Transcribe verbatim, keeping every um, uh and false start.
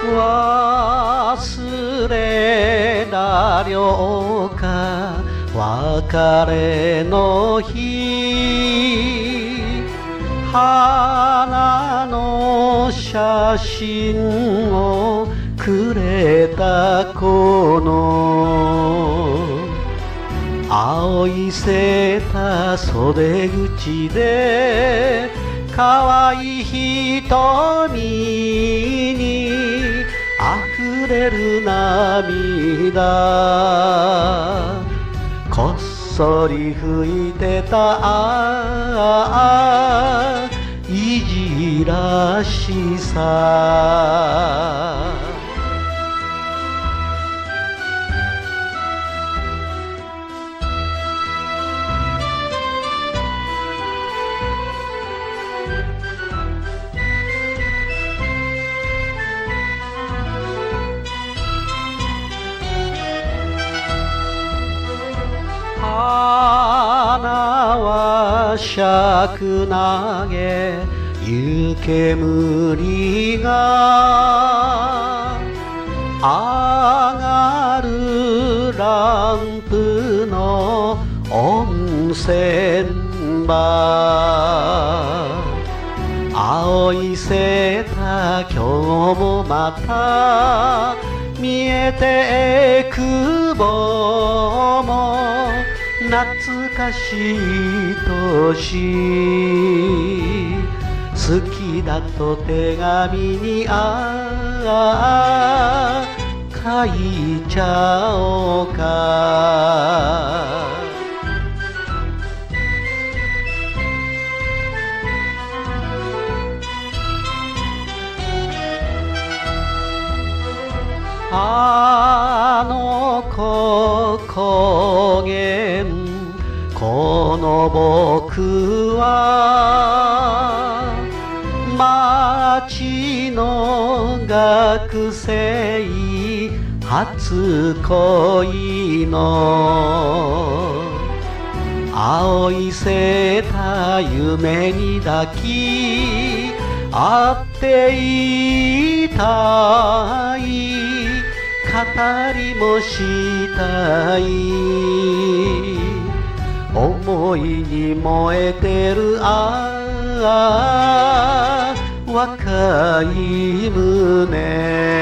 忘れられょうか別れの日花の写真をくれた子の青いセーター袖口で可愛い瞳に溢れる涙こっそり吹いてたいじらしさ花は尺投げ湯煙が上がるランプの温泉場青いセーター今日もまた見えてくぼも懐かしい年好きだと手紙にああ書いちゃおうかあの子高原この僕は町の学生初恋の青いセーター夢に抱き合っていたい語りもしたい思いに燃えてるああ若い胸